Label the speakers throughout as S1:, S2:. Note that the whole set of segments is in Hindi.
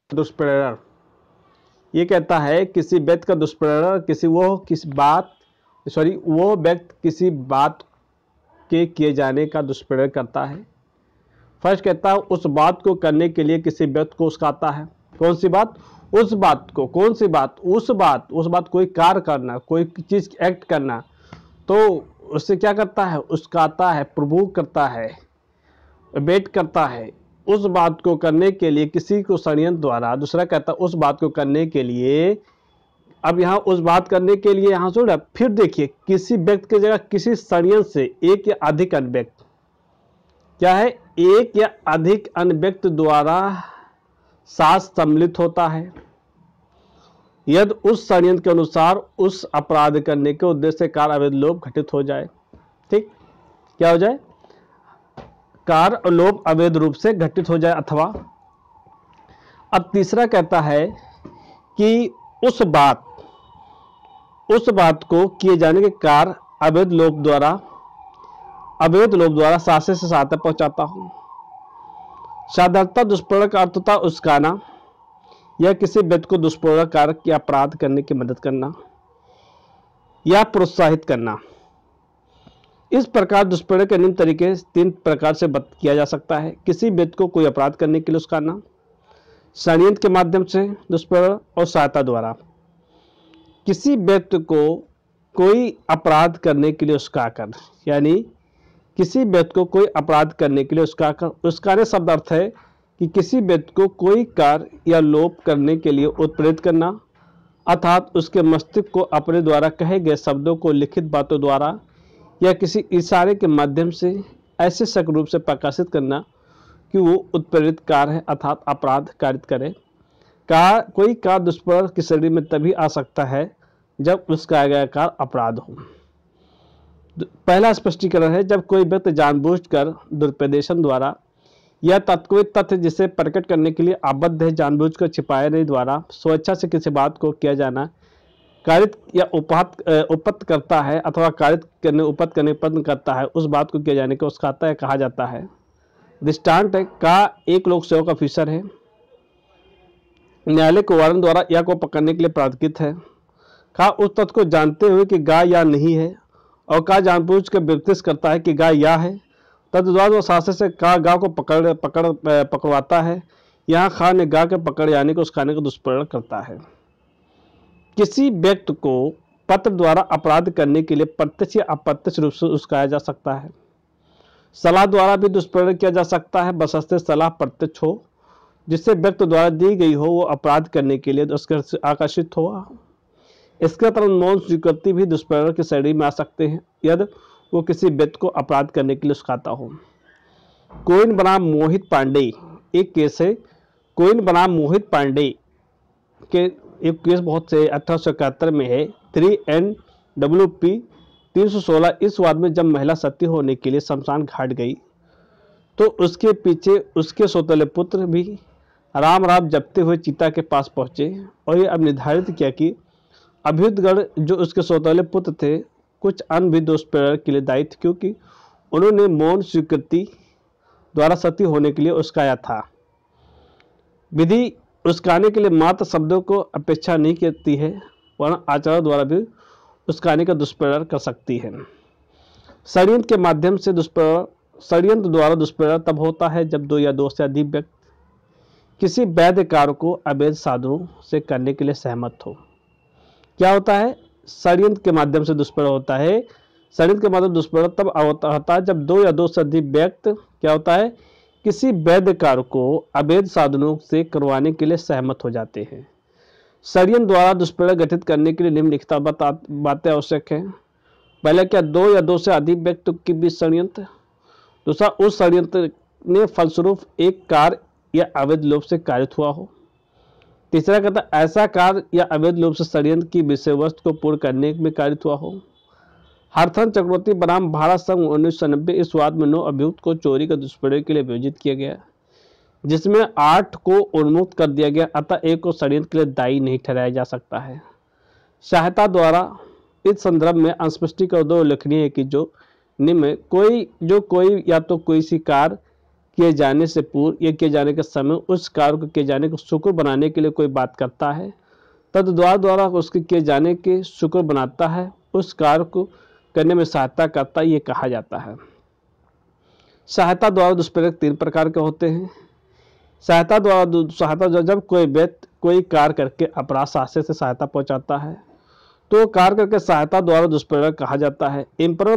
S1: दुष्प्रेरण, ये कहता है किसी व्यक्ति का दुष्प्रेरण वो व्यक्ति किसी बात के किए जाने का दुष्प्रेरण करता है। फर्स्ट कहता है उस बात को करने के लिए किसी व्यक्ति को उकसाता है। कौन सी बात? उस बात को। कौन सी बात? उस बात कोई कार्य करना, कोई चीज एक्ट करना, तो उससे क्या करता है? उकसाता है, प्रोवोक करता है, वेट करता है उस बात को करने के लिए किसी को षड्यंत्र द्वारा। दूसरा कहता है उस बात को करने के लिए, अब यहाँ उस बात करने के लिए यहाँ सुन, फिर देखिए किसी व्यक्ति की जगह किसी षड्यंत्र से एक या अधिक अन्य व्यक्ति, क्या है? एक या अधिक अन्य व्यक्ति द्वारा साथ सम्मिलित होता है यदि उस षड्यंत्र के अनुसार उस अपराध करने के उद्देश्य से कार्य अवैध लोभ घटित हो जाए। ठीक, क्या हो जाए? कार्य लोभ अवैध रूप से घटित हो जाए। अथवा अब तीसरा कहता है कि उस बात को किए जाने के कार्य अवैध लोभ द्वारा सासे से सहायता पहुंचाता हूं। साधारणतः दुष्प्रेरण का अर्थ होता है उस्काना या किसी व्यक्ति को दुष्प्रेरण कार्य या अपराध करने की मदद करना या प्रोत्साहित करना। इस प्रकार दुष्प्रेरण के निम्न तरीके 3 प्रकार से किया जा सकता है। किसी व्यक्ति को कोई अपराध करने के लिए उस्काना, षड्यंत्र के माध्यम से दुष्प्रेरण, और सहायता द्वारा। किसी व्यक्ति को कोई अपराध करने के लिए उस्काकर, यानी किसी व्यक्ति को कोई अपराध करने के लिए उस्काकर। उस्काने शब्द अर्थ है कि किसी व्यक्ति को कोई कार्य या लोभ करने के लिए उत्प्रेरित करना, अर्थात उसके मस्तिष्क को अपने द्वारा कहे गए शब्दों को लिखित बातों द्वारा या किसी इशारे के माध्यम से ऐसे सक रूप से प्रकाशित करना कि वो उत्प्रेरित कार्य है, अर्थात अपराध कारित करे। कोई कार्य दुष्प्रेरण की श्रेणी में तभी आ सकता है जब उसका गया कार्य अपराध हो। पहला स्पष्टीकरण है जब कोई व्यक्ति जानबूझकर दुरुपदेशन द्वारा या कोई तथ्य जिसे प्रकट करने के लिए आबद्ध है, जानबूझकर छिपाए नहीं द्वारा स्वेच्छा से किसी बात को किया जाना कारित या उपत करता है, अथवा कारित करने उपत करने पद करता है, उस बात को किया जाने को उस्काता है, कहा जाता है। दृष्टांत है का एक लोक सेवक ऑफिसर है, न्यायालय को वारंट द्वारा या को पकड़ने के लिए प्राधिकृत है। का उस तथ्य को जानते हुए कि गाय या नहीं है, और का जानबूझ कर विवश करता है कि गाय या है, तदुद्वार वो शासन से का गाय को पकड़वाता है। यहाँ खान ने गाय के पकड़ यानी को उस्काने का दुष्प्रेरण करता है। किसी व्यक्ति को पत्र द्वारा अपराध करने के लिए प्रत्यक्ष या अप्रत्यक्ष रूप से उस्काया जा सकता है। सलाह द्वारा भी दुष्प्रेरण किया जा सकता है, बशर्ते सलाह प्रत्यक्ष हो, जिससे व्यक्ति द्वारा दी गई हो वो अपराध करने के लिए उसके आकर्षित हुआ। इसके तरह मौन स्वीकृति भी दुष्प्रेरण की श्रेणी में आ सकते हैं यदि वो किसी व्यक्ति को अपराध करने के लिए उस्काता हो। कोइन बनाम मोहित पांडे एक केस है। कोइन बनाम मोहित पांडे के एक केस बहुत से 1871 में है, 3NWP 316। इस वाद में जब महिला सती होने के लिए शमशान घाट गई तो उसके पीछे उसके सौतेले पुत्र भी राम जपते हुए चीता के पास पहुंचे और ये अब निर्धारित किया कि अभ्युदगण जो उसके सौतेले पुत्र थे कुछ अन्य भी दुष्प्रेरण के लिए दायी थे, क्योंकि उन्होंने मौन स्वीकृति द्वारा सती होने के लिए उस्काया था। विधि उस्काने के लिए मात्र शब्दों को अपेक्षा नहीं करती है, वरन आचरण द्वारा भी उस्काने का दुष्प्रेरण कर सकती है। षड्यंत्र के माध्यम से दुष्प्रेरण, षड्यंत्र द्वारा दुष्प्रेरण तब होता है जब 2 या 2 से अधिक व्यक्ति किसी वैध कार्य को अवैध साधनों से करने के लिए सहमत हो। क्या होता है? षड्यंत्र के माध्यम से दुष्प्रेरण होता है। षड्यंत्र के माध्यम दुष्प्रेरण तब होता है जब 2 या 2 से अधिक व्यक्ति क्या होता है किसी वैध कार्य को अवैध साधनों से करवाने के लिए सहमत हो जाते हैं। षड्यंत्र द्वारा दुष्प्रेरण गठित करने के लिए निम्नलिखित बातें आवश्यक हैं। पहले क्या 2 या 2 से अधिक व्यक्ति के बीच षड्यंत्र। दूसरा उस षड्यंत्र ने फलस्वरूप एक कार्य या अवैध लोभ से कारित हुआ हो। तीसरा कहता है ऐसा कार्य या अवैध लोभ से षड्यंत्र की विषय वस्तु को पूर्ण करने में कारित हुआ हो। हरथन चक्रवर्ती बनाम भारत संघ 1990 इस वाद में 9 अभियुक्त को चोरी का दुष्प्रेरण के लिए वियोजित किया गया, जिसमें 8 को उन्मुक्त कर दिया गया, अतः एक को षड्यंत्र के लिए दायी नहीं ठहराया जा सकता है। सहायता द्वारा इस संदर्भ में अस्पष्टीकरण 2 उल्लेखनीय है कि जो निम्न कोई या तो कोई सी कार्य किए जाने से पूर्व या किए जाने के समय उस कार्य को किए जाने को शुक्र बनाने के लिए कोई बात करता है, तद द्वारा उसके किए जाने के शुक्र बनाता है, उस कार्य को करने में सहायता करता है, ये कहा जाता है। सहायता द्वारा दुष्प्रेरक 3 प्रकार के होते हैं। सहायता जब कोई व्यक्ति कोई कार्य करके अपराध शास्त्र से सहायता पहुंचाता है तो कार्य करके सहायता द्वारा दुष्प्रेरक कहा जाता है। एम्परर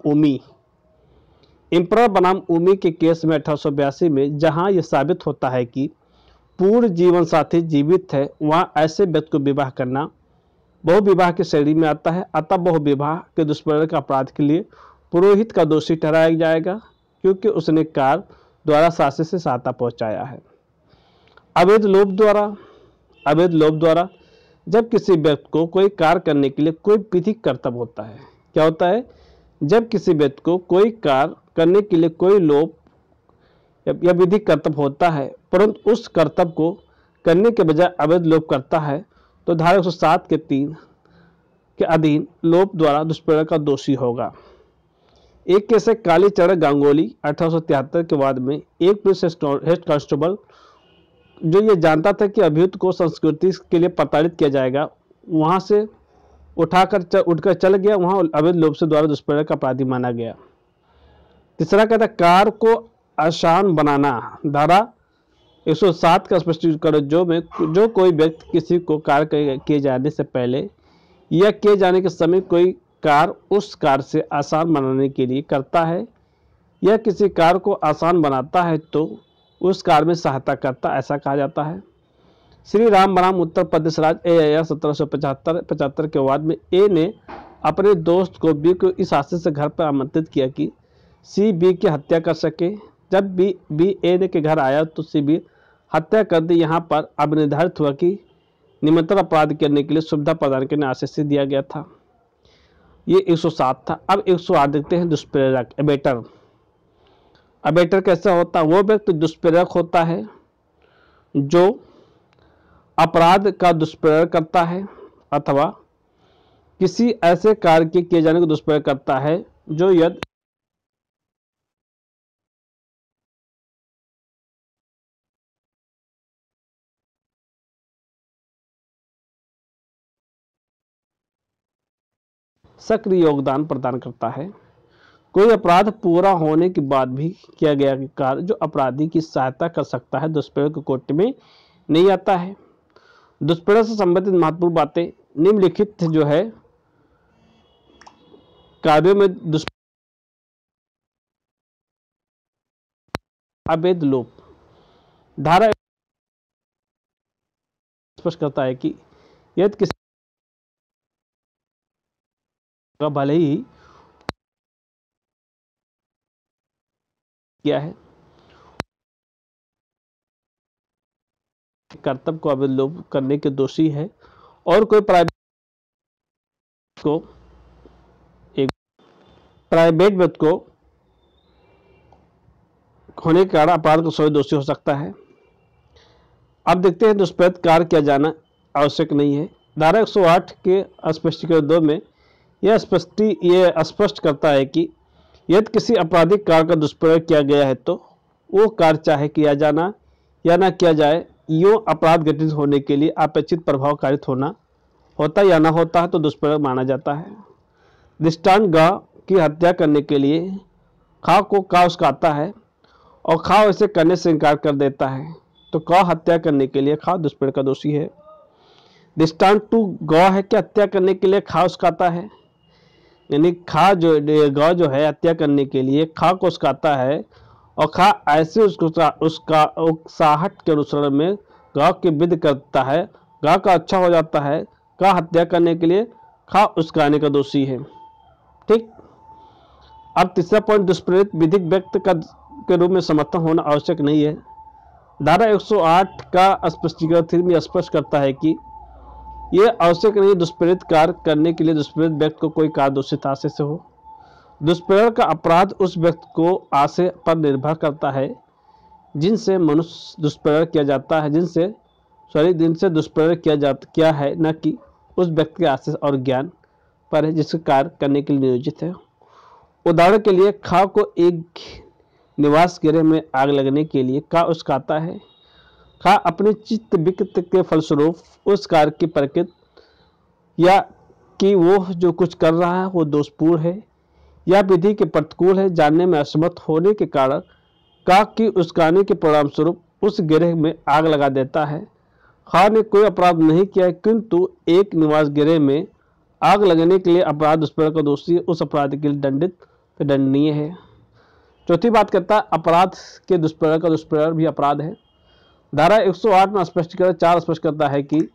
S1: बनाम उमी के केस में 1882 में जहां यह साबित होता है कि पूर्ण जीवन साथी जीवित है, वहां ऐसे व्यक्ति को विवाह करना बहुविवाह की श्रेणी में आता है। अतः बहुविवाह के दुष्प्रेरक अपराध के लिए पुरोहित का दोषी ठहराया जाएगा, क्योंकि उसने कार्य द्वारा शास्त्र से सहायता पहुंचाया है। अवैध लोभ द्वारा जब किसी व्यक्ति को कोई कार्य करने के लिए कोई विधिक कर्तव्य होता है। क्या होता है? जब किसी व्यक्ति को कोई कार्य करने के लिए कोई लोभ या विधिक कर्तव्य होता है, परंतु उस कर्तव्य को करने के बजाय अवैध लोभ करता है, तो धारा 107 के 3 के अधीन लोभ द्वारा दुष्प्रेरक का दोषी होगा। एक केस है कालीचरण गांगुली 1873 के बाद में। एक पुलिस हेड कांस्टेबल जो ये जानता था कि अभियुक्त को संस्कृति के लिए प्रताड़ित किया जाएगा, वहां से उठकर चल गया, वहां अवैध लोभ से द्वारा दुष्प्रेरक का अपराधी माना गया। तीसरा कहता है कार्य को आसान बनाना। धारा 107 का स्पष्टीकरण जो कोई व्यक्ति किसी को कार्य किए जाने से पहले या किए जाने के समय कोई कार्य उस कार्य से आसान बनाने के लिए करता है या किसी कार्य को आसान बनाता है तो उस कार्य में सहायता करता, ऐसा कहा जाता है। श्री राम बनाम उत्तर प्रदेश राज्य AIR 1775 के बाद में ए ने अपने दोस्त को बी को इस आशय से घर पर आमंत्रित किया कि सी बी की हत्या कर सके। जब बी ए के घर आया तो सी बी हत्या कर दी। यहाँ पर अब निर्धारित हुआ कि निमंत्रण अपराध करने के लिए सुविधा प्रदान करने आशय दिया गया था। ये 107 था। अब 108 देखते हैं दुष्प्रेरक अबेटर कैसा होता है? वो व्यक्ति दुष्प्रेरक होता है जो अपराध का दुष्प्रेरक करता है अथवा किसी ऐसे कार्य के किए जाने को दुष्प्रेरक करता है जो यदि सक्रिय योगदान प्रदान करता है। कोई अपराध पूरा होने के बाद भी किया गया कार्य जो अपराधी की सहायता कर सकता है दुष्प्रेरक की कोटि में नहीं आता है। दुष्प्रेरक से संबंधित महत्वपूर्ण बातें निम्नलिखित जो है कार्यों में अवैध लोभ। धारा स्पष्ट करता है कि यदि किसी का भले ही क्या है कर्तव्य को अवैध लोभ करने के दोषी है और कोई प्राइवेट व्यक्ति को होने के कारण अपराध को स्वयं दोषी हो सकता है। अब देखते हैं दुष्प्रेरक कार्य किया जाना आवश्यक नहीं है। धारा 108 के स्पष्टीकरण 2 में यह स्पष्ट करता है कि यदि किसी आपराधिक कार्य का दुष्प्रयोग किया गया है तो वो कार्य चाहे किया जाना या ना किया जाए, यूँ अपराध घटित होने के लिए अपेक्षित प्रभाव कारित होना होता या ना होता है तो दुष्प्रयोग माना जाता है। दृष्टांत ग की हत्या करने के लिए खा को का उसकाता है और खा ऐसे करने से इनकार कर देता है तो क हत्या करने के लिए खा दुष्प्रयोग का दोषी है। दृष्टांत 2 गौ है कि हत्या करने के लिए खा उसकाता है, यानी खा जो गौ जो है हत्या करने के लिए खा को उसकाता है और खा ऐसे उसका उकसाहट के अनुसरण में गौ की विधि करता है, गौ का अच्छा हो जाता है, का हत्या करने के लिए खा उसकाने का दोषी है। ठीक। अब तीसरा पॉइंट, दुष्प्रेरित विधिक व्यक्ति का के रूप में समर्थन होना आवश्यक नहीं है। धारा 108 का स्पष्टीकरण 3 में स्पष्ट करता है कि यह आवश्यक नहीं दुष्प्रेरित कार्य करने के लिए दुष्प्रेरित व्यक्ति को कोई कार्य दूषित आशय से हो। दुष्प्रेरण का अपराध उस व्यक्ति को आशय पर निर्भर करता है जिनसे मनुष्य दुष्प्रेरण किया जाता है, जिनसे दुष्प्रेरण किया है, न कि उस व्यक्ति के आशय और ज्ञान पर है जिसका कार्य करने के लिए नियोजित है। उदाहरण के लिए खा को एक निवास गृह में आग लगने के लिए का उकसाता है। का अपने चित्त विकृत के फलस्वरूप उस कार्य की प्रकृति या कि वो जो कुछ कर रहा है वो दोषपूर्ण है या विधि के प्रतिकूल है जानने में असमर्थ होने के कारण का की उस्काने के परिणाम स्वरूप उस गृह में आग लगा देता है। खा ने कोई अपराध नहीं किया किंतु एक निवास गृह में आग लगने के लिए अपराध दुष्प्रेरक का दोषी उस अपराध के लिए दंडनीय है। चौथी बात करता है अपराध के दुष्प्रेरक का दुष्प्रेरण भी अपराध है। धारा 108 में स्पष्टीकरण 4 स्पष्ट करता है कि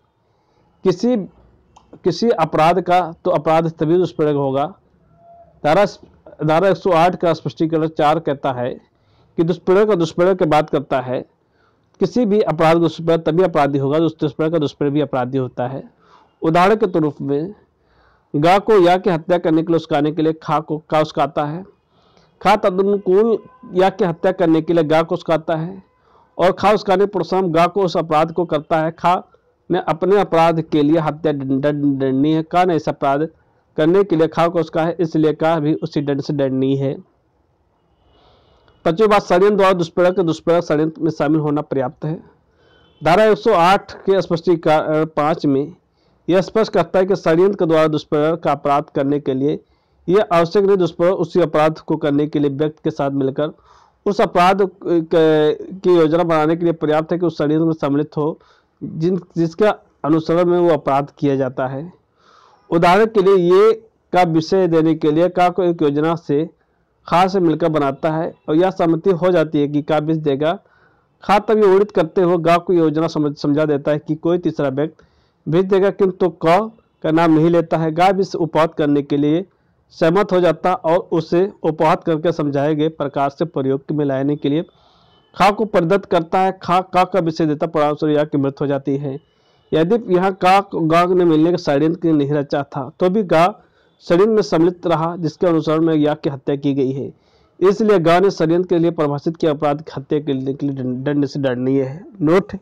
S1: किसी अपराध का तो अपराध तभी दुष्प्रेरक होगा। धारा 108 का स्पष्टीकरण 4 कहता है कि दुष्प्रेरक का दुष्प्रेरक की बात करता है किसी भी अपराध का दुष्प्रेरक तभी अपराधी होगा दुष्प्रेरक का दुष्प्रेरक भी अपराधी होता है। उदाहरण के रूप में गा को या की हत्या करने के लिए उस्काने के लिए खा को का उस्काता है। खा तदनुकूल या की हत्या करने के लिए गा को उस्काता है और खा उस्काने प्रोत्साहन गा को उस अपराध को करता है। खा ने अपने अपराध के लिए हत्या दंडनीय है। का ने इस अपराध करने के लिए खा को उसका है इसलिए का भी उसी दंड से दंडनीय है। पांचवी बात षड्यंत्र द्वारा दुष्प्रेरक दुष्प्रेरक षड्यंत्र में शामिल होना पर्याप्त है। धारा 108 के स्पष्टीकरण 5 में यह स्पष्ट करता है कि षड्यंत्र के द्वारा दुष्प्रेरक का अपराध करने के लिए यह आवश्यक नहीं दुष्प्रेरक उसी अपराध को करने के लिए व्यक्ति के साथ मिलकर उस अपराध की योजना बनाने के लिए पर्याप्त है कि उस षड्यंत्र में सम्मिलित हो जिसके अनुसरण में वो अपराध किया जाता है। उदाहरण के लिए ये का विषय देने के लिए का को एक योजना से खा से मिलकर बनाता है और यह सहमति हो जाती है कि का बीज देगा। खा तब ये उड़ित करते हुए गा को योजना समझा देता है कि कोई तीसरा व्यक्ति बीज देगा किंतु क का नाम नहीं लेता है। गा भी उपहात करने के लिए सहमत हो जाता और उसे उपहात करके समझाए गए प्रकार से प्रयोग में लाने के लिए खा को प्रदत्त करता है। खा का विषय देता परिणामस्वरूप या की मृत्यु हो जाती है। यदि यहाँ का गा ने मिलने का षड्यंत्र नहीं रचा था तो भी गा षड्यंत्र में सम्मिलित रहा जिसके अनुसार में या की हत्या की गई है। इसलिए गा ने षड्यंत्र के लिए परिभाषित किया अपराध की हत्या के लिए दंड से दंडनीय है। नोट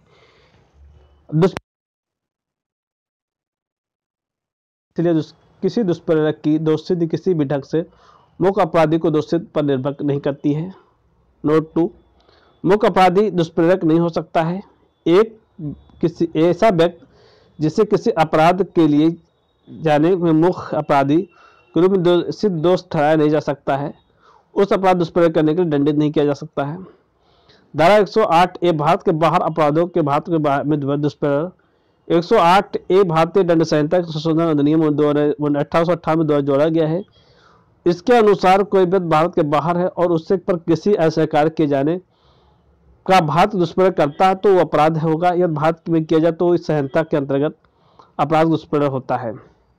S1: इसलिए किसी दुष्प्रेरक की दोषसिद्धि किसी भी ढंग से मुख्य अपराधी को दोषित पर निर्भर नहीं करती है। नोट 2 मुख्य अपराधी दुष्प्रेरक नहीं हो सकता है। एक किसी ऐसा व्यक्ति जिसे किसी अपराध के लिए जाने में मुख्य अपराधी के रूप में सिद्ध दोष ठहराया नहीं जा सकता है उस अपराध दुष्प्रेरक करने के लिए दंडित नहीं किया जा सकता है। धारा 108 ए भारत के बाहर अपराधों के भारत के बाहर में दुष्प्रेरक 108 ए भारतीय दंड संहिता के संशोधन अधिनियम 1898 द्वारा जोड़ा गया है। इसके अनुसार कोई व्यक्ति भारत के बाहर है और उससे पर किसी ऐसे कार्य किए जाने का भारत दुष्प्रेरक करता है तो वो अपराध होगा। यदि भारत में किया जाए तो इस संहिता के अंतर्गत अपराध दुष्प्रेरक होता है।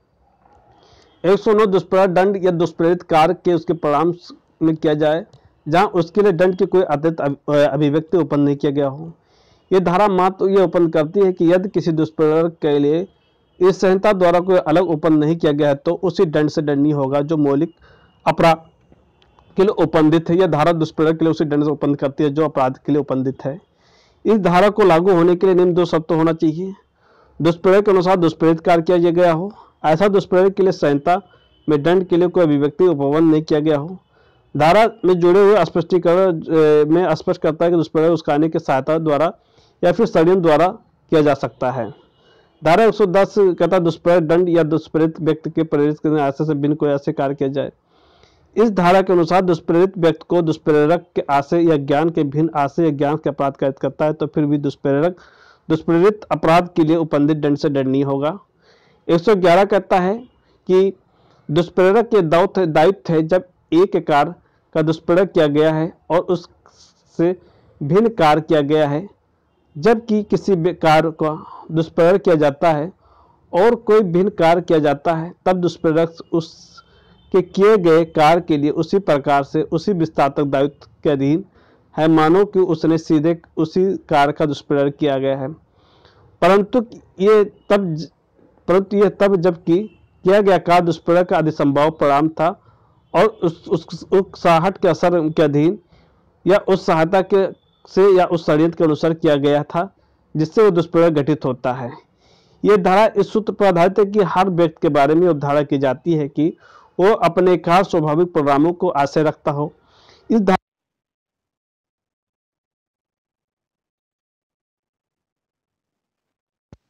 S1: 109 दुष्प्रेरक दंड या दुष्प्रेरित कार्य के उसके परिणाम में किया जाए जहां उसके लिए दंड की कोई अतिरिक्त अभिव्यक्ति उत्पन्न नहीं किया गया हो। यह धारा मात्र यह उत्पन्न करती है कि यदि किसी दुष्प्रेरक के लिए इस संहिता द्वारा कोई अलग उत्पन्न नहीं किया गया है तो उसी दंड से दंडनीय होगा जो मौलिक अपराध के लिए उपंदित है। यह धारा दुष्प्रेरक के लिए उसी दंड से उत्पन्न करती है जो अपराध के लिए उपंदित है। इस धारा को लागू होने के लिए निम्न 2 शर्त होना चाहिए। दुष्प्रेरक के अनुसार दुष्प्रेरित कार्य किया गया हो। ऐसा दुष्प्रेरक के लिए संहिता में दंड के लिए कोई अभिव्यक्ति उपबंध नहीं किया गया हो। धारा में जुड़े हुए स्पष्टीकरण में स्पष्ट करता है कि दुष्प्रेरक उस्काने की सहायता द्वारा या फिर षड्यंत्र द्वारा किया जा सकता है। धारा 110 कहता है दुष्प्रेरक दंड या दुष्प्रेरित व्यक्ति के प्रेरित करने आशय से बिन कोई ऐसे कार्य किया जाए। इस धारा के अनुसार दुष्प्रेरित व्यक्ति को दुष्प्रेरक के आशय या ज्ञान के भिन्न आशय या ज्ञान के अपराध कैद करता है तो फिर भी दुष्प्रेरित अपराध के लिए उपंदित दंड से दंडनीय होगा। 111 कहता है कि दुष्प्रेरक के दायित्व है जब एक कार्य का दुष्प्रेरक किया गया है और उससे भिन्न कार्य किया गया है। जबकि किसी कार्य का दुष्प्रेरक किया जाता है और कोई भिन्न कार्य किया जाता है तब दुष्प्रेरक उसके किए गए कार्य के लिए उसी प्रकार से उसी विस्तारक दायित्व के अधीन है मानो कि उसने सीधे उसी कार्य का दुष्प्रेरक किया गया है। परंतु ये तब जबकि किया गया कार्य दुष्प्रेरक का अधिसंभव परिणाम था और उस उकसाहट के असर के अधीन या उस सहायता के से या उस षड्यंत्र के अनुसार किया गया था जिससे वो दुष्प्रेरक घटित होता है। यह धारा इस सूत्र पर आधारित है कि हर व्यक्ति के बारे में अवधारणा की जाती है कि वो अपने खास स्वाभाविक परिणामों को आशय रखता हो। इस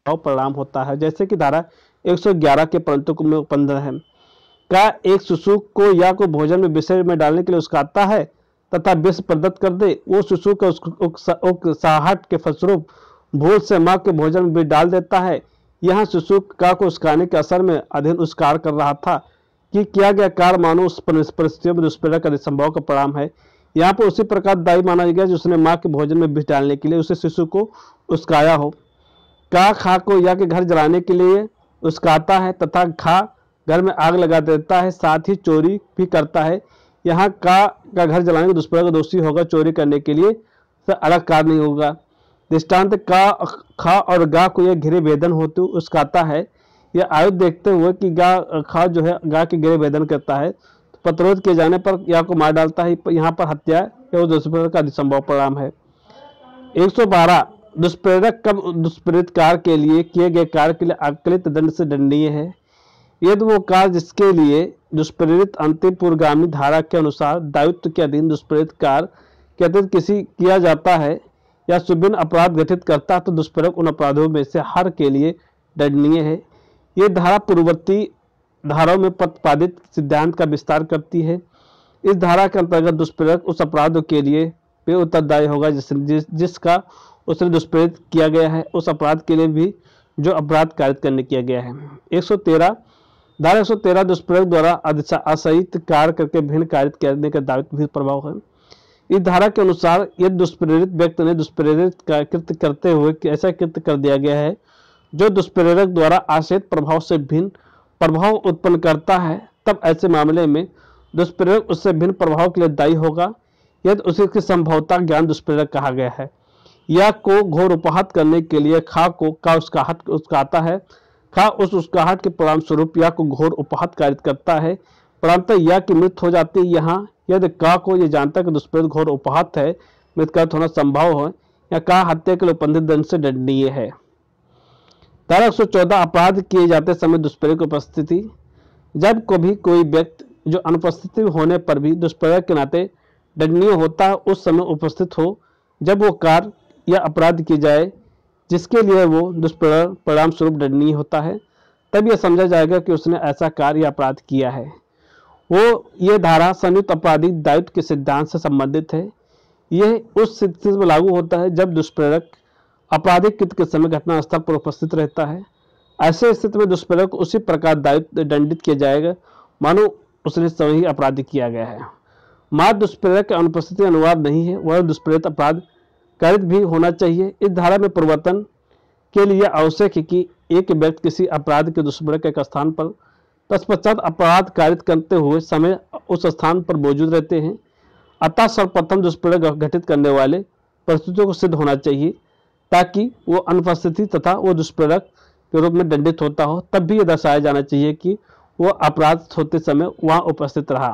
S1: परिणाम होता है। जैसे कि धारा 111 के परंतु में 15 है, का एक शिशु को या को भोजन में विषय में डालने के लिए उकसाता है तथा विष प्रदत्त कर दे, वो शिशु का उकसाहट के फलस्वरूप भूल से मां के भोजन में भी डाल देता है। यहाँ शिशु का को उस्काने के असर में अधीन उस्कार कर रहा था कि किया गया कार्य मानो उस परिस्थितियों में दुष्प्रेरक अधिसंभव का परिणाम है। यहाँ पर उसी प्रकार दाई माना गया जिसने मां के भोजन में विष डालने के लिए उसे शिशु को उस्काया हो। का खा को या के घर जलाने के लिए उस्काता है तथा खा घर में आग लगा देता है, साथ ही चोरी भी करता है। यहाँ का घर जलाने के दुष्प्रेरक दोषी होगा, चोरी करने के लिए से अलग कार्य नहीं होगा। दृष्टांत का खा और गा को यह घिरे भेदन होते उस्काता है। यह आयु देखते हुए कि गा खा जो है गा के घिरे भेदन करता है, तो प्रतिरोध किए जाने पर या को मार डालता है। यहाँ पर हत्या या दुष्प्रेरक का अधिसंभव परिणाम है। 112 दुष्प्रेरक कब दुष्प्रेरित कार्य के लिए किए गए कार्य के लिए आकलित दंड से दंडनीय है। यदि वो कार्य जिसके लिए दुष्प्रेरित अंतिम पूर्वगामी धारा के अनुसार दायित्व के अधीन दुष्प्रेरित कार्य के अतिरिक्त किसी किया जाता है या सुभिन्न अपराध गठित करता है, तो दुष्प्रेरक उन अपराधों में से हर के लिए दंडनीय है। ये धारा पूर्ववर्ती धाराओं में प्रतिपादित सिद्धांत का विस्तार करती है। इस धारा के अंतर्गत दुष्प्रेरक उस अपराध के लिए भी उत्तरदायी होगा जिसका उसने दुष्प्रेरित किया गया है, उस अपराध के लिए भी जो अपराध कारित करने किया गया है। 113 धारा 113 दुष्प्रेरक द्वारा असहित कार्य करके भिन्न कारित करने का दायित्व भी प्रभाव है। इस धारा के अनुसार यदि दुष्प्रेरित व्यक्ति ने दुष्प्रेरित कृत्य करते हुए ऐसा कृत्य कर दिया गया है जो दुष्प्रेरक द्वारा आश्रित प्रभाव से भिन्न प्रभाव उत्पन्न करता है, तब ऐसे मामले में दुष्प्रेरक उससे भिन्न प्रभाव के लिए दायी होगा यदि उसकी संभवता ज्ञान दुष्प्रेरक कहा गया है। या को घोर उपहात करने के लिए खा को का उस्काता है, खा उस उस्काहट के परिणाम स्वरूप या को घोर उपहात कारित करता है, परंतु या की मृत्यु हो जाती है। यहाँ यदि का को यह जानता है कि दुष्प्रेरित घोर उपहात है, मृत्यु होना संभव हो, या का हत्या के लिए उपबंधित दंड से दंडनीय है। धारा 114 अपराध किए जाते समय दुष्प्रेरक की उपस्थिति। जब कभी कोई व्यक्ति जो अनुपस्थिति होने पर भी दुष्प्रेरक के नाते दंडनीय होता है, उस समय उपस्थित हो जब वो कार्य या अपराध किए जाए जिसके लिए वो दुष्प्रेरक परिणाम स्वरूप दंडनीय होता है, तब यह समझा जाएगा कि उसने ऐसा कार्य या अपराध किया है। ये धारा संयुक्त आपराधिक दायित्व के सिद्धांत से संबंधित है। यह उस स्थिति में लागू होता है जब दुष्प्रेरक आपराधिक कृत्य के समय घटना स्थल पर उपस्थित रहता है। ऐसे स्थिति में दुष्प्रेरक को उसी प्रकार दायित्व दंडित किया जाएगा मानो उसने स्वयं ही अपराध किया गया है। मात्र दुष्प्रेरक की अनुपस्थिति अनुवाद नहीं है, वह दुष्प्रेरित अपराध कारित भी होना चाहिए। इस धारा में परिवर्तन के लिए आवश्यक है कि एक व्यक्ति किसी अपराध के दुष्प्रेरक के स्थान पर तत्पश्चात अपराध कारित करते हुए समय उस स्थान पर मौजूद रहते हैं। अतः सर्वप्रथम दुष्प्रेरक घटित करने वाले परिस्थितियों को सिद्ध होना चाहिए ताकि वो अनुपस्थिति तथा वो दुष्प्रेरक के रूप में दंडित होता हो, तब भी यह दर्शाया जाना चाहिए कि वो अपराध होते समय वहां उपस्थित रहा।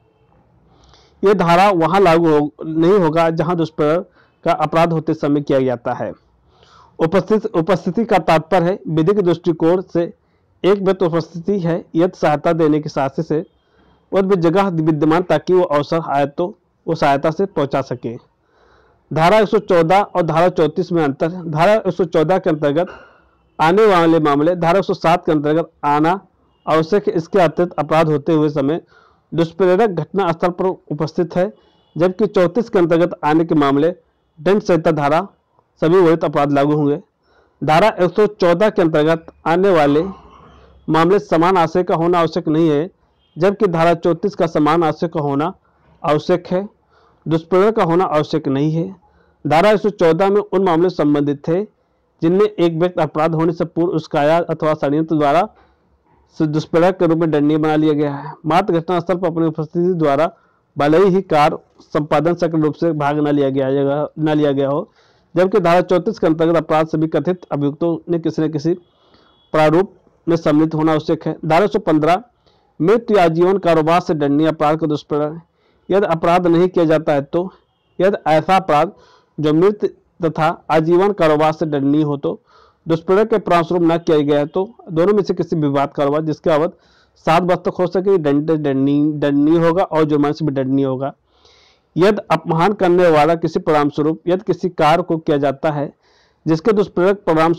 S1: यह धारा वहां लागू नहीं होगा जहां दुष्प्रेरक का अपराध होते समय किया जाता है। उपस्थिति का तात्पर्य है विधि के दृष्टिकोण से एक व्यक्ति उपस्थिति है यदि सहायता देने की साथी से वह जगह विद्यमान ताकि वो अवसर आए तो वो सहायता से पहुंचा सके। धारा 114 और धारा 34 में अंतर है। धारा 114 के अंतर्गत आने वाले मामले धारा 107 के अंतर्गत आना आवश्यक है। इसके अतिरिक्त अपराध होते हुए समय दुष्प्रेरक घटना स्थल पर उपस्थित है, जबकि 34 के अंतर्गत आने के मामले दंड संहिता धारा सभी वर्णित अपराध लागू होंगे। धारा 114 के अंतर्गत आने वाले मामले समान आशय का होना आवश्यक नहीं है, जबकि धारा 34 का समान आशय का होना आवश्यक है, दुष्प्रेरक का होना आवश्यक नहीं है। धारा 114 में उन मामले संबंधित थे जिनमें एक व्यक्ति अपराध होने से पूर्व उसकाया अथवा षड्यंत्र द्वारा दुष्प्रेरक के रूप में दंडनीय बना लिया गया है। मात्र घटनास्थल पर अपनी उपस्थिति द्वारा भले ही कार्य संपादन सक्रिय रूप से भाग न लिया गया हो, जबकि धारा 34 के अंतर्गत अपराध से भी कथित अभियुक्तों ने किसी न किसी प्रारूप में सम्मिलित होना आवश्यक है। धारा 115 मृत्यु या जीवन कारोबार से दंडनीय अपराध का दुष्प्रेरक यदि अपराध नहीं किया जाता है तो यदि ऐसा अपराध जो मृत्यु तथा आजीवन कारोबार से दंडनीय हो तो दुष्प्रेरक के परिणामस्वरूप न किया गया है तो दोनों में से किसी विवाद कारोबार जिसके अवधि 7 वर्ष तक हो सके दंडनीय होगा और जुर्माने से भी दंडनीय होगा। यदि अपमान करने वाला किसी परिणाम स्वरूप यदि किसी कार्य को किया जाता है जिसके दुष्प्रेरक परिणाम स्वरूप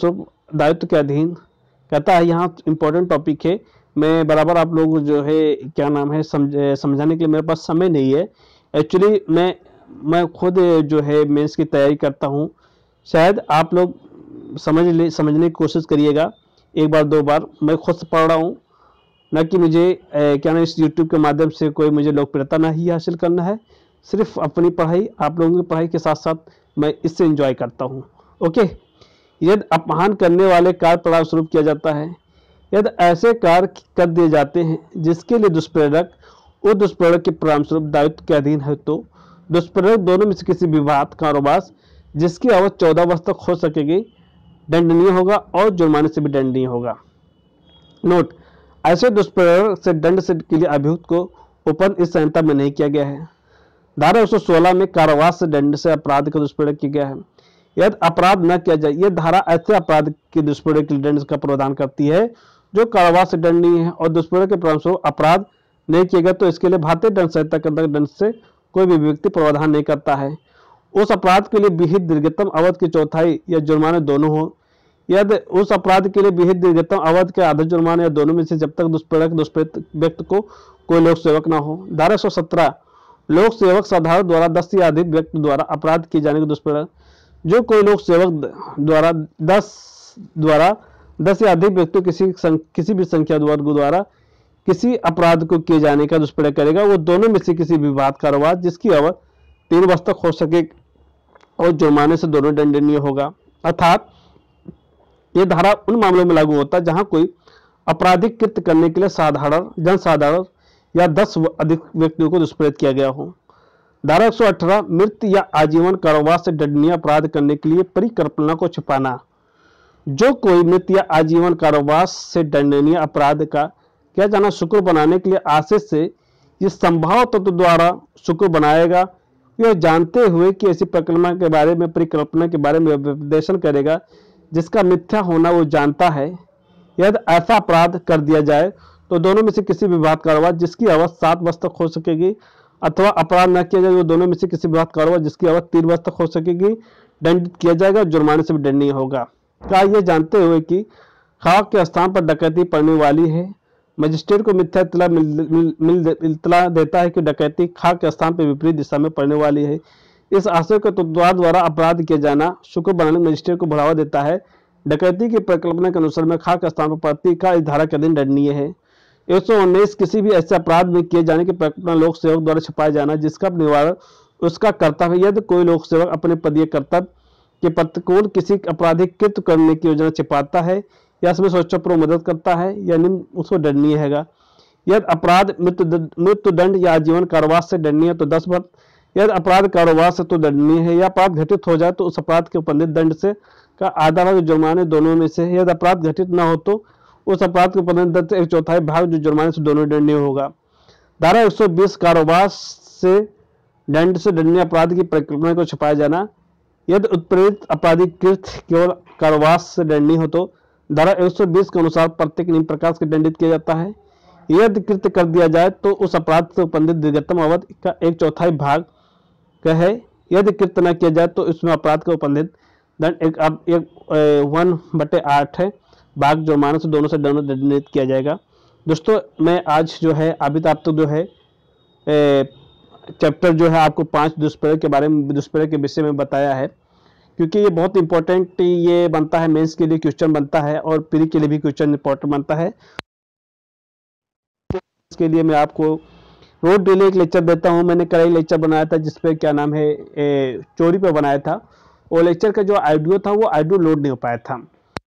S1: दायित्व के अधीन कहता है। यहाँ इंपॉर्टेंट टॉपिक है, मैं बराबर आप लोग जो है क्या नाम है समझाने के लिए मेरे पास समय नहीं है। एक्चुअली मैं खुद जो है मेंस की तैयारी करता हूँ, शायद आप लोग समझने की कोशिश करिएगा, एक बार दो बार। मैं खुद से पढ़ रहा हूँ, न कि मुझे क्या नाम इस यूट्यूब के माध्यम से कोई मुझे लोकप्रियता ना ही हासिल करना है। सिर्फ अपनी पढ़ाई, आप लोगों की पढ़ाई के साथ साथ मैं इससे एंजॉय करता हूँ। ओके, यदि अपमान करने वाले कार्य परिणामस्वरूप किया जाता है, यदि ऐसे कार्य कर दिए जाते हैं जिसके लिए दुष्प्रेरक उस दुष्प्रेरक के परिणामस्वरूप दायित्व के अधीन है, तो दुष्प्रेरक दोनों में से किसी विवाद कारोबार जिसकी अवधि 14 वर्ष तक हो सकेगी दंडनीय होगा और जुर्माने से भी दंडनीय होगा। नोट, ऐसे दुष्प्रेरक से दंड से के लिए अभियुक्त को उपन इस संहिता में नहीं किया गया है। धारा 116 में कारावास से दंड से अपराध का दुष्प्रेरक किया गया है। यदि अपराध न किया जाए, यह धारा ऐसे अपराध के दुष्प्रेरक के दंड का प्रावधान करती है जो कारावास से दंडनीय है और दुष्प्रेरक के परिणामस्वरूप अपराध नहीं किया गया तो इसके लिए भारतीय दंड संहिता के अंतर्गत दंड से कोई भी व्यक्ति प्रावधान नहीं करता है। उस अपराध के लिए विहित दीर्घतम अवधि की चौथाई या जुर्माने दोनों हो। यदि उस अपराध के लिए विहित दीर्घतम अवधि के आधा जुर्माने या दोनों में से जब तक दुष्प्रेरक व्यक्ति को कोई लोक सेवक न हो। धारा 117 लोक सेवक साधारण द्वारा 10 या अधिक व्यक्ति द्वारा अपराध किए जाने के दुष्प्रेरक, जो कोई लोक सेवक द्वारा 10 या अधिक व्यक्ति किसी भी संख्या द्वारा किसी अपराध को किए जाने का दुष्प्रेरक करेगा, वो दोनों में से किसी विवाद कारोबार जिसकी अवधि 3 वर्ष तक हो सके और जुर्माने से दोनों दंडनीय होगा। अर्थात यह धारा उन मामलों में लागू होता है जहां कोई आपराधिक कृत्य करने के लिए जनसाधारण या 10 अधिक व्यक्तियों को दुष्प्रेरित किया गया हो। धारा 118 मृत्यु या आजीवन कारावास से दंडनीय अपराध करने के लिए परिकल्पना को छुपाना, जो कोई मृत्यु या आजीवन कारावास से दंडनीय अपराध का किया जाना शुक्र बनाने के लिए आशीष से इस संभाव तत्व द्वारा शुक्र बनाएगा, यह जानते हुए कि ऐसी परिकल्पना के बारे में उपदेशन करेगा जिसका मिथ्या होना वो जानता है। यदि ऐसा अपराध कर दिया जाए तो दोनों में से किसी विवाद कारोबार जिसकी अवधि 7 वर्ष तक हो सकेगी, अथवा अपराध न किया जाए तो दोनों में से किसी विवाद कारोबार जिसकी अवधि 3 वर्ष तक हो सकेगी दंडित किया जाएगा, जुर्माने से भी दंडनीय होगा। क्या यह जानते हुए कि खाक के स्थान पर डकैती पड़ने वाली है, मजिस्ट्रेट को मिथ्या इत्तला देता है कि डकैती खाक के स्थान पर विपरीत दिशा में पड़ने वाली है। इस आशय के द्वारा अपराध किया जाना शुक्र बनाने मजिस्ट्रेट को बढ़ावा देता है। डकैती की परिकल्पना के अनुसार में खाक स्थान पर पड़ती का इस धारा के अधीन दंडनीय है। 119 किसी भी ऐसे अपराध में किए जाने की परिकल्पना लोक सेवक द्वारा छिपाया जाना जिसका निवारण उसका कर्तव्य है। यदि कोई लोक सेवक अपने पदीय कर्तव्य के प्रतिकूल किसी आपराधिक कृत्य करने की योजना छिपाता है या इसमें स्वच्छपूर्वक मदद करता है या निम्न उसको दंडनीय हैगा। यदि अपराध मृत्यु दंड या आजीवन कारावास से दंडनीय तो 10 वर्ष, यदि अपराध कारोबार से तो दंडनीय है, या अपराध घटित हो जाए तो उस अपराध के उपबंधित दंड से का आधा भाग जुर्माने दोनों में से, यदि अपराध घटित न हो तो उस अपराध के उपबंधित दंड से 1/4 भाग जो जुर्माने से दोनों दंडनीय होगा। धारा 120 कारोबार से दंड से दंडनीय अपराध की परिकल्पना को छुपाया जाना, यदि उत्प्रेरित आपराधिक कृत्य केवल कारोबार से दंडनीय हो तो धारा 120 के अनुसार प्रत्येक निम्न प्रकार से दंडित किया जाता है। यदि कृत्य कर दिया जाए तो उस अपराध से उपबंधित दीर्घतम अवधि का 1/4 भाग का है। यदि कृत्य न किया जाए तो इसमें अपराध का उपबंधित दंड 1/8 है भाग जुर्माने से दोनों दंडित किया जाएगा। दोस्तों, मैं आज जो है अभी तक तो जो है चैप्टर जो है आपको 5 दुष्प्रेरक के विषय में बताया है, क्योंकि ये बहुत इंपॉर्टेंट ये बनता है, मेंस के लिए क्वेश्चन बनता है और प्री के लिए भी क्वेश्चन इंपॉर्टेंट बनता है। इसके लिए मैं आपको रोज डेली एक लेक्चर देता हूं। मैंने कल एक लेक्चर बनाया था जिसपे क्या नाम है चोरी पे बनाया था। वो लेक्चर का जो ऑडियो था वो ऑडियो लोड नहीं हो पाया था,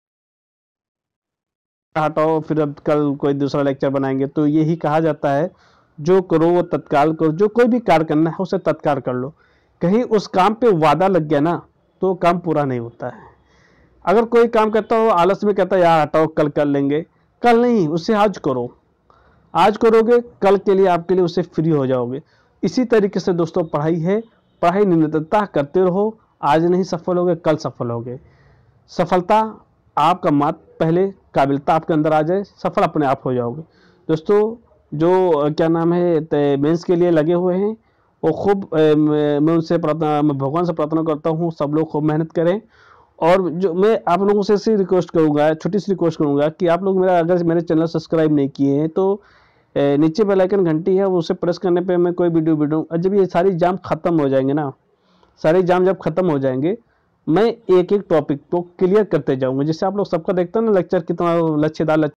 S1: हटाओ फिर अब कल कोई दूसरा लेक्चर बनाएंगे। तो यही कहा जाता है जो करो वो तत्काल करो, जो कोई भी कार्य करना है उसे तत्काल कर लो। कहीं उस काम पे वादा लग गया ना तो काम पूरा नहीं होता है। अगर कोई काम करता हो आलस में कहता है यार हटाओ कल कर लेंगे, कल नहीं, उसे आज करो। आज करोगे कल के लिए आपके लिए उसे फ्री हो जाओगे। इसी तरीके से दोस्तों पढ़ाई है, पढ़ाई निरंतरता करते रहो। आज नहीं सफल होगे कल सफल होगे। सफलता आपका मत पहले काबिलियत आपके अंदर आ जाए, सफल अपने आप हो जाओगे। दोस्तों जो क्या नाम है मेंस के लिए लगे हुए हैं वो खूब मैं भगवान से प्रार्थना करता हूँ सब लोग खूब मेहनत करें और जो मैं आप लोगों से ऐसी रिक्वेस्ट करूंगा, छोटी सी रिक्वेस्ट करूंगा कि आप लोग मेरा अगर मेरे चैनल सब्सक्राइब नहीं किए हैं तो नीचे बेल आइकन घंटी है उसे प्रेस करने पे मैं कोई वीडियो और जब ये सारी एग्जाम खत्म हो जाएंगे ना, सारे एग्जाम जब खत्म हो जाएंगे, मैं एक एक टॉपिक को क्लियर करते जाऊंगा, जिससे आप लोग सबका देखते हैं ना लेक्चर कितना लच्छेदार